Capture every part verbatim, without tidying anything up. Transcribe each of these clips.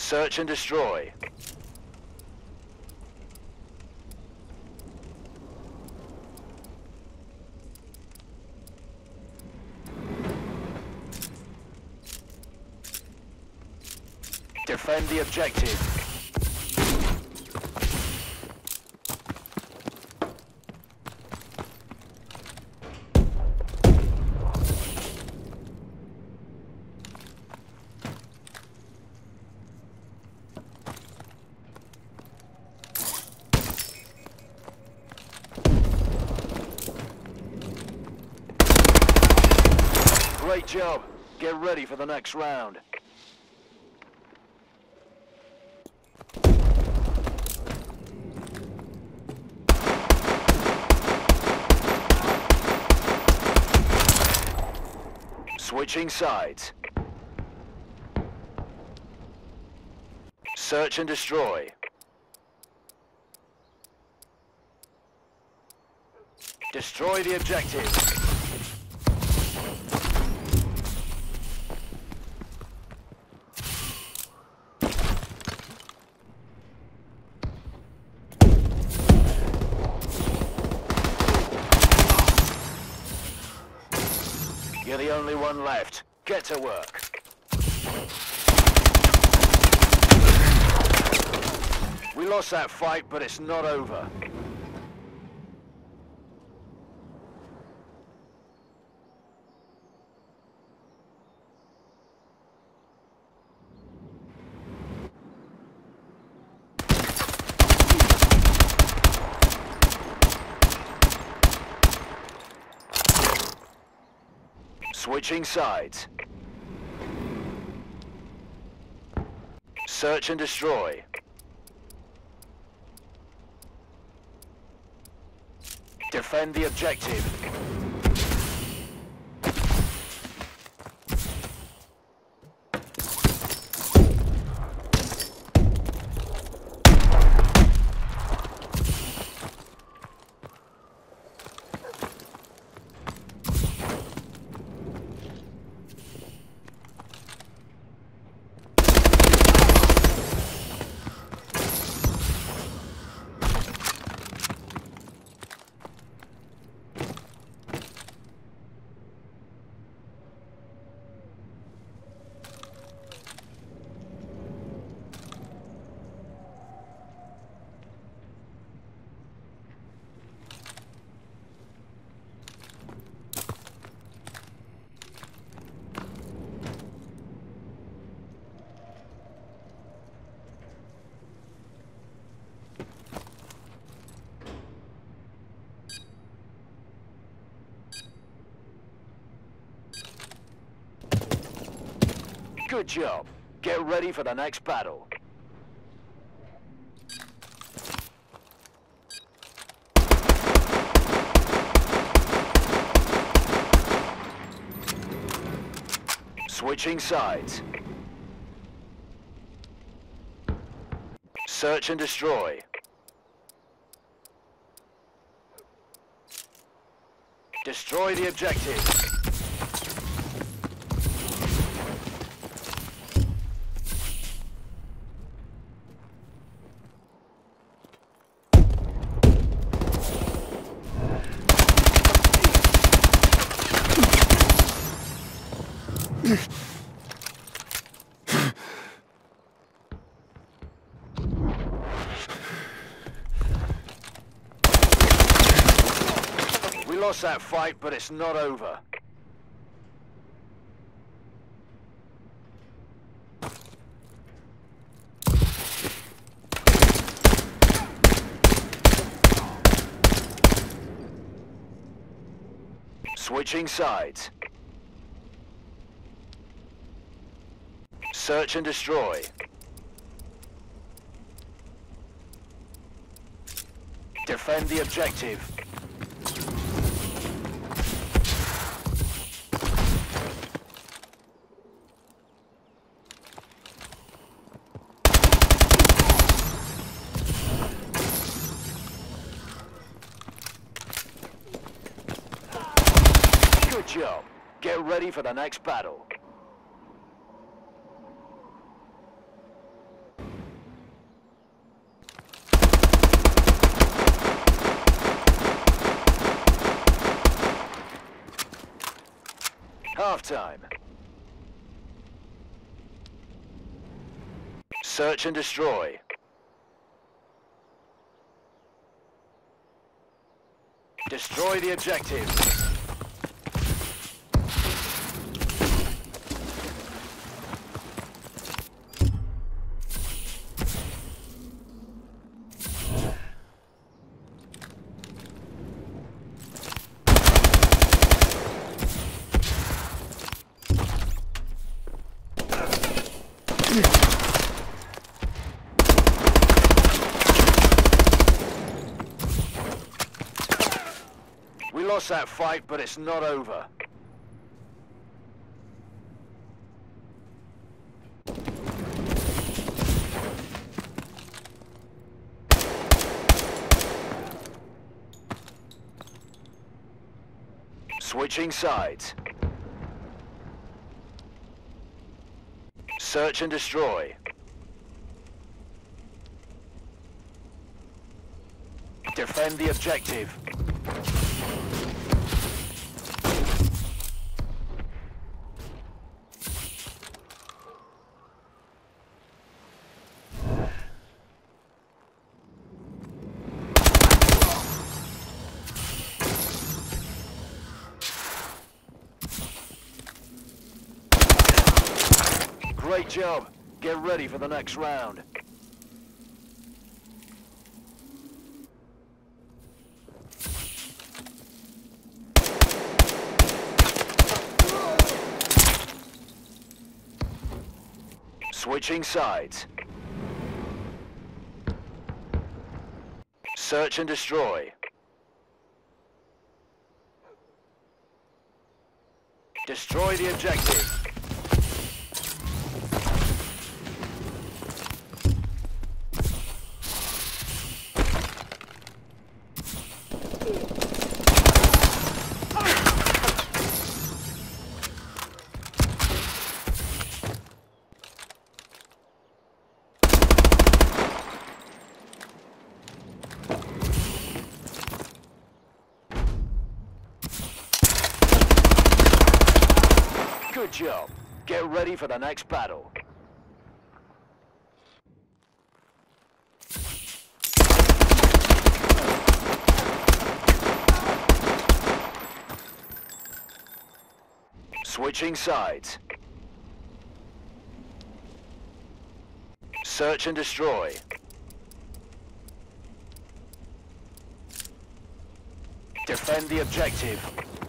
Search and destroy. Defend the objective. Great job. Get ready for the next round. Switching sides. Search and destroy. Destroy the objective. You're the only one left. Get to work. We lost that fight, but it's not over. Switching sides. Search and destroy. Defend the objective. Good job. Get ready for the next battle. Switching sides. Search and destroy. Destroy the objective. We lost that fight, but it's not over. Switching sides. Search and destroy. Defend the objective. Good job. Get ready for the next battle. halftime. Search and destroy. Destroy the objective. We lost that fight, but it's not over. Switching sides. Search and destroy. Defend the objective. Great job. Get ready for the next round. Switching sides. Search and destroy. Destroy the objective. Good job. Get ready for the next battle. Switching sides. Search and destroy. Defend the objective.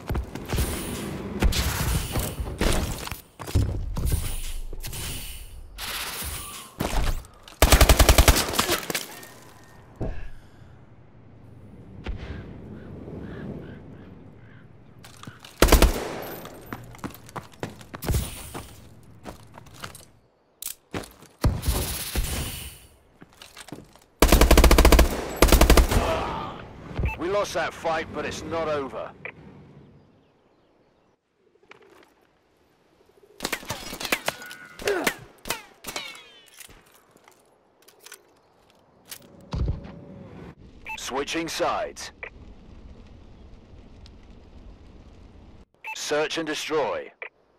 We lost that fight, but it's not over. Switching sides. Search and destroy.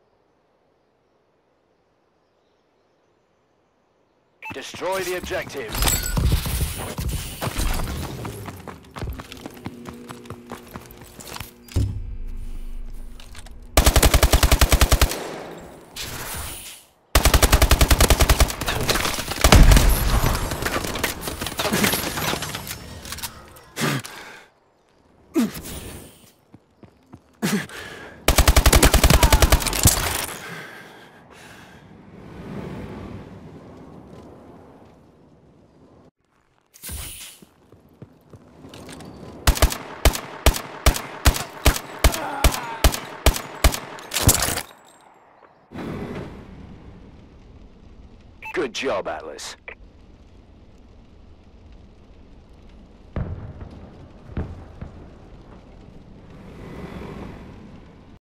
Destroy the objective. Good job, Atlas.